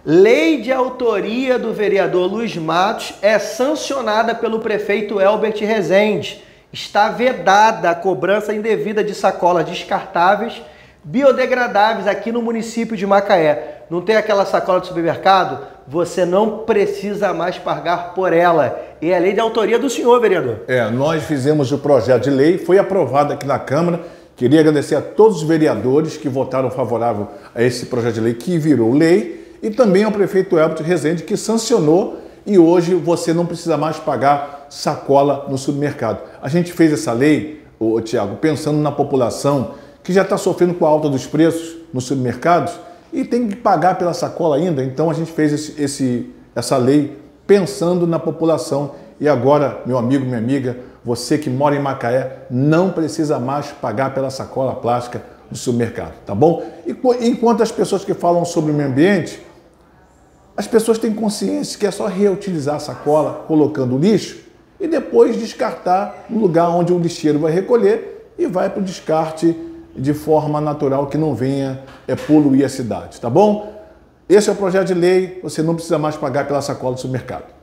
Lei de autoria do vereador Luiz Matos é sancionada pelo prefeito Elbert Rezende. Está vedada a cobrança indevida de sacolas descartáveis biodegradáveis aqui no município de Macaé. Não tem aquela sacola de supermercado? Você não precisa mais pagar por ela. E é a lei de autoria do senhor, vereador. Nós fizemos o projeto de lei, foi aprovado aqui na Câmara. Queria agradecer a todos os vereadores que votaram favorável a esse projeto de lei que virou lei e também ao prefeito Elbert Rezende que sancionou e hoje você não precisa mais pagar sacola no supermercado. A gente fez essa lei, Tiago, pensando na população que já está sofrendo com a alta dos preços nos supermercados e tem que pagar pela sacola ainda. Então a gente fez essa lei pensando na população. E agora, meu amigo, minha amiga, você que mora em Macaé não precisa mais pagar pela sacola plástica do supermercado, tá bom? E enquanto as pessoas que falam sobre o meio ambiente, as pessoas têm consciência que é só reutilizar a sacola colocando o lixo e depois descartar no lugar onde o lixeiro vai recolher e vai para o descarte de forma natural que não venha poluir a cidade, tá bom? Esse é o projeto de lei, você não precisa mais pagar pela sacola do supermercado.